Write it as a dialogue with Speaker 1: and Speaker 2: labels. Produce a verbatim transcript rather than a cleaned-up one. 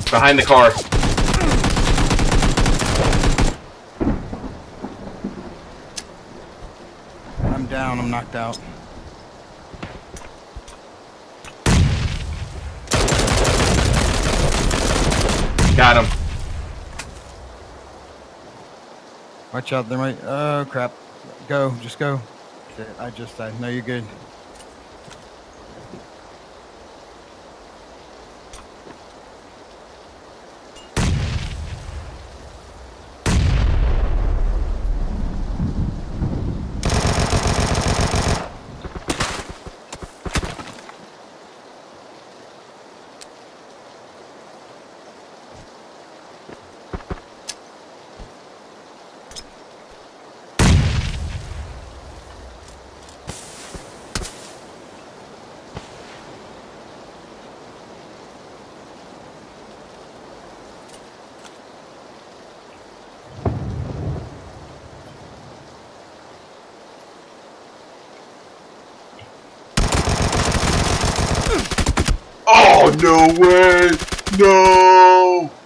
Speaker 1: Behind the car.
Speaker 2: I'm down, I'm knocked out.
Speaker 1: Got him.
Speaker 2: Watch out, there might. Oh crap. Go, just go. I just, I know you're good.
Speaker 1: Oh, no way! No!